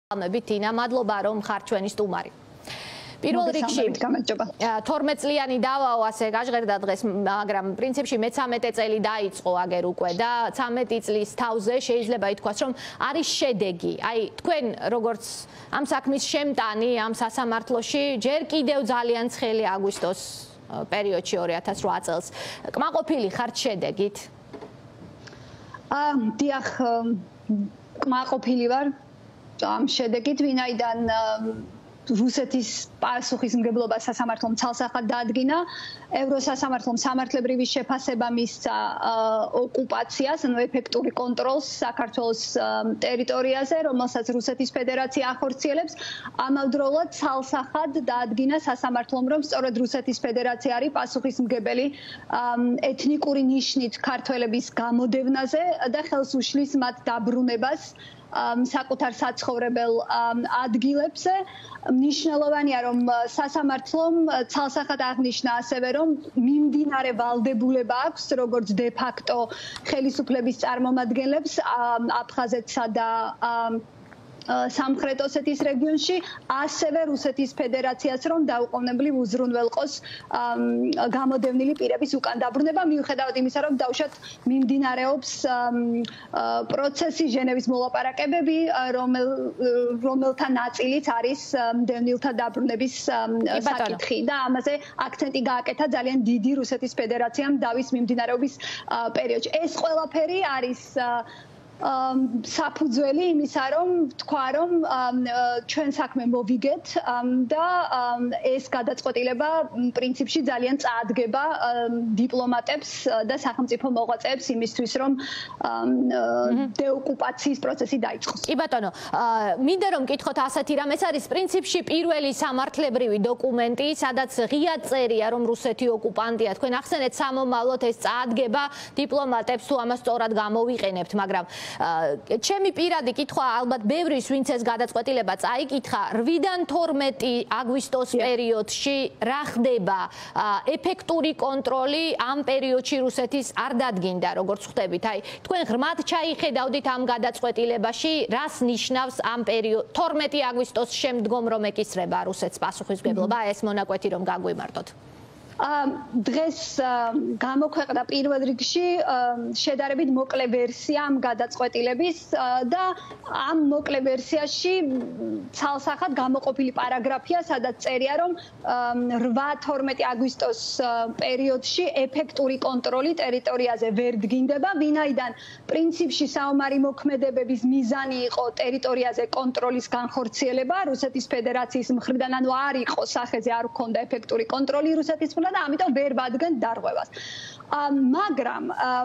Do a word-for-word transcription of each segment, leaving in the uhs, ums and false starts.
თინა, მადლობა რომ ხარ ჩვენი სტუმარი. პირველ რიგში თორმეტ წლიანი დავაო ასე გაჟღერდა დღეს, მაგრამ პრინციპში მეთერთმეტე წელი დაიწყო აგერ უკვე და ცამეტი წლის თავზე შეიძლება ითქვას, რომ არის შედეგი. აი, თქვენ როგორც ამ საქმის შემტანი ამ სასამართლოში ჯერ კიდევ ძალიან ცხელი აგვისტოს პერიოდში ორი ათას რვა წელს კმაყოფილი ხართ შედეგით? აა, დიახ, კმაყოფილი ვარ ამ შედეგით, ვინაიდან რუსეთის პასუხისმგებლობა სასამართლომ ცალსახად დაადგინა, ევროსასამართლომ სამართლებრივი შეფასება მისცა ოკუპაციას, ანუ ეფექტური კონტროლს საქართველოს ტერიტორიაზე, რომელსაც რუსეთის ფედერაცია ახორციელებს. ამავდროულად ცალსახად დაადგინა სასამართლომ, რომ სწორედ რუსეთის ფედერაცია არის პასუხისმგებელი ეთნიკური ნიშნით ქართველების გამოდევნაზე და ხელს უშლის მათ დაბრუნებას საკუთარ საცხოვრებელ ადგილებზე. მნიშვნელოვანია, რომ სასამართლომ ცალსახად აღნიშნა ასევე, რომ მიმდინარე ვალდებულება აქვს, როგორც დე ფაქტო ხელისუფლების წარმომადგენლებს აფხაზეთსა და სამხრეთ ოსეთის რეგიონში, ასევე რუსეთის ფედერაციას, რომ დაუყოვნებლივ უზრუნველყოს გამოდევნილი პირების უკან დაბრუნება, მიუხედავად იმისა, რომ დავუშვათ მიმდინარეობს პროცესი, ჟენევის მოლაპარაკებები, რომელთა ნაწილიც არის მდევნილთა დაბრუნების საკითხი და ამაზე აქცენტი გააკეთა ძალიან დიდი რუსეთის ფედერაციამ დავის მიმდინარეობის პერიოდში. ეს ყველაფერი არის საფუძველი იმისა, რომ თქვა, რომ ჩვენ საქმე მოვიგეთ და ეს გადაწყვეტილება პრინციპში ძალიან წაადგება დიპლომატებს და სახელმწიფო მოღვაწეებს იმისთვის, რომ დეოკუპაციის პროცესი დაიწყოს. კი ბატონო, მინდა რომ მკითხოთ ასეთი რამ, ეს არის პრინციპში პირველი სამართლებრივი დოკუმენტი, სადაც ღიად წერია, რომ რუსეთი ოკუპანტია. თქვენ ახსენეთ სამომავლოდ ეს წაადგება დიპლომატებს თუ ამას სწორად გამოვიყენებთ, მაგრამ ჩემი პირადი კითხვა, ალბათ ბევრის ვინც ეს გადაწყვეტილება წაიკითხა, რვიდან თორმეტი აგვისტოს პერიოდში რა ხდება? ეფექტური კონტროლი ამ პერიოდში რუსეთის არ დადგინდა, როგორც ხვდებით. აი, თქვენ ღრმად ჩაიხედავდით ამ გადაწყვეტილებაში, რას ნიშნავს ამ პერიოდ თორმეტი აგვისტოს შემდგომ რომ ეკისრება რუსეთს პასუხისმგებლობა, ეს მონაკვეთი რომ გაგვიმარტოთ. დღეს გამოქვეყნდა პირველ რიგში შედარებით მოკლე ვერსია ამ გადაწყვეტილების და ამ მოკლე ვერსიაში ცალსახად გამოყოფილი პარაგრაფია, სადაც წერია, რომ რვა თორმეტი აგვისტოს პერიოდში ეფექტური კონტროლი ტერიტორიაზე ვერ დგინდება, ვინაიდან პრინციპში საომარი მოქმედებების მიზანი იყო ტერიტორიაზე კონტროლის განხორციელება რუსეთის ფედერაციის მხრიდან, ანუ არ იყო სახეზე, არ ჰქონდა ეფექტური კონტროლი რუსეთის მხრიდან და ამიტომ ვერ ბადგენ დარღვევას. მაგრამ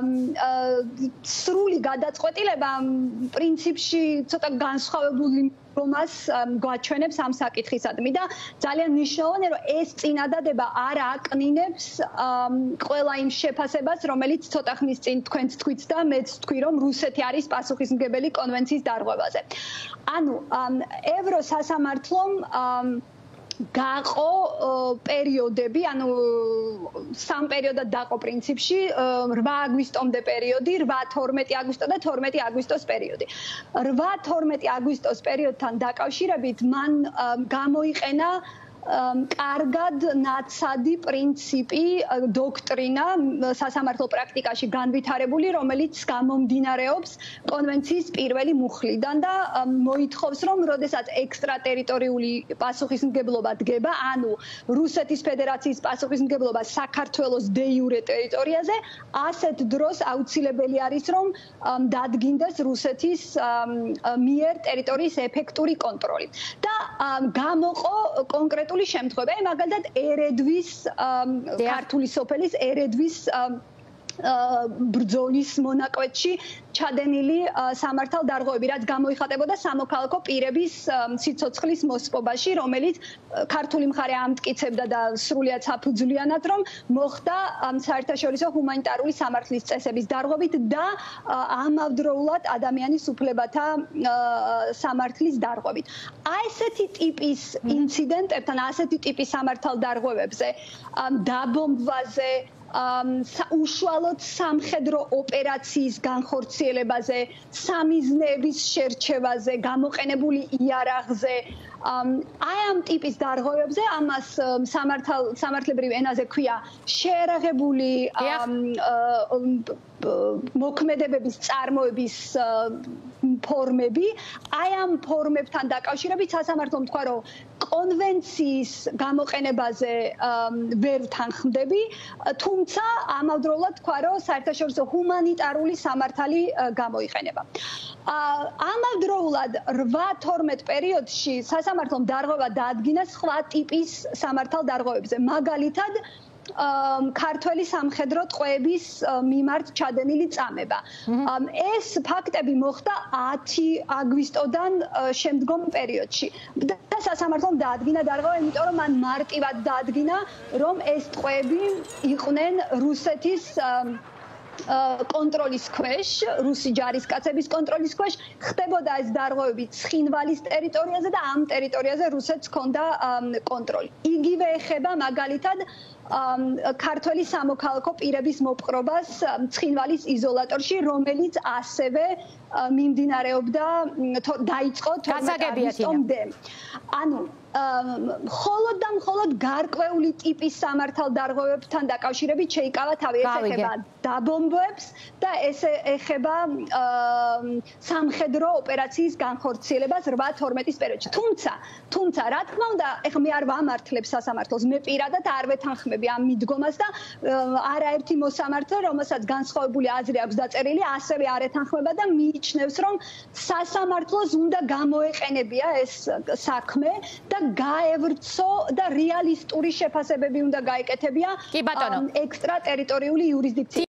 სრული გადაწყვეტილება პრინციპში ცოტა განსხვავებული რომას გვაჩვენებს ამ საკითხისადმი და ძალიან მნიშვნელოვანია, რომ ეს წინადადება არ აკნინებს ყველა იმ შეფასებას, რომელიც ცოტა ხნის წინ თქვენც თქვით და მეც ვთქვი, რომ რუსეთი არის პასუხისმგებელი კონვენციის დარღვევაზე. ანუ ევროსასამართლომ გაყო პერიოდები, ანუ სამ პერიოდად დაყო პრინციპში, რვა აგვისტომდე პერიოდი, რვა თორმეტი აგვისტო და თორმეტი აგვისტოს პერიოდი. რვა თორმეტი აგვისტოს პერიოდთან დაკავშირებით მან გამოიყენა კარგად ნაცადი პრინციპი, დოქტრინა სასამართლო პრაქტიკაში განვითარებული, რომელიც გამომდინარეობს კონვენციის პირველი მუხლიდან და მოითხოვს, რომ როდესაც ექსტრატერიტორიული პასუხისმგებლობა დგება, ანუ რუსეთის ფედერაციის პასუხისმგებლობა საქართველოს დე იურე ტერიტორიაზე, ასეთ დროს აუცილებელი არის, რომ დადგინდეს რუსეთის მიერ ტერიტორიის ეფექტური კონტროლი. და გამოყო კონკრეტული შემთხვევა, მაგალითად ერედვის ქართული სოფელის ერედვის ბრძოლის მონაკვეთში ჩადენილი სამართალდარღვევები, რაც გამოიხატებოდა სამოქალაქო პირების სიცოცხლის მოსპობაში, რომელიც ქართული მხარე ამტკიცებდა და სრულიად საფუძვლიანად, რომ მოხდა საერთაშორისო ჰუმანიტარული სამართლის წესების დარღვევით და ამავდროულად ადამიანის უფლებათა სამართლის დარღვევით. აი ესეთი ტიპის ინციდენტებთან, ასეთი ტიპის სამართალდარღვევებზე, დაბომბვაზე, უშუალოდ სამხედრო ოპერაციის განხორციელებაზე, სამიზნეების შერჩევაზე, გამოყენებული იარაღზე, აი ამ ტიპის დარღვევებზე ამას სამართლებრივ ენაზე ქვია შეერაღებული მოქმედებების წარმოების ფორმები, აი ამ ფორმებთან დაკავშირებით სასამართლომ თქვა, რომ კონვენციის გამოყენებაზე ვერ თანხმდები, თუმცა ამავდროულად თქვა, რომ საერთაშორისო ჰუმანიტარული სამართალი გამოიყენება. ამავდროულად რვა თორმეტ პერიოდში სასამართლომ დარღვევა დაადგინა სხვა ტიპის სამართალ დარღვევებზე, მაგალითად ქართველი სამხედრო ტყვეების მიმართ ჩადენილი წამება. ეს ფაქტები მოხდა ათი აგვისტოდან შემდგომ პერიოდში. და სასამართლომ დაადგინა დარღვევა, იმიტომ რომ მან მარტივად დაადგინა, რომ ეს ტყვეები იყვნენ რუსეთის კონტროლის ქვეშ, რუსი ჯარისკაცების კონტროლის ქვეშ, ხდებოდა ეს დარღვევები ცხინვალის ტერიტორიაზე და ამ ტერიტორიაზე რუსეთს ჰქონდა კონტროლი. იგივე ეხება მაგალითად ქართველი სამოქალაქო პირების მოპყრობას ცხინვალის იზოლატორში, რომელიც ასევე მიმდინარეობდა დაიწყო თორმეტ აგვისტომდე. ანუ მხოლოდ და მხოლოდ გარკვეული ტიპის სამართალ დარღვევებთან დაკავშირებით შეიკავა თავი. ეს ეხება დაბომბვებს და ეს ეხება სამხედრო ოპერაციის განხორციელებას რვა თორმეტის პერიოდში. თუმცა, თუმცა, რა თქმა უნდა, ეხლა მე არ ვამართლებ სასამართლოს, მე პირადად არ ვეთანხმები ამ მიდგომას და არაერთი მოსამართლე, რომელსაც განსხვავებული აზრი აქვს დაწერილი, ასევე არ ეთანხმება და მიიჩნევს, რომ სასამართლოს უნდა გამოეყენებია ეს საქმე და გაევრცო და რეალისტური შეფასებები უნდა გაეკეთებია ექსტრატერიტორიული იურისდიქცია.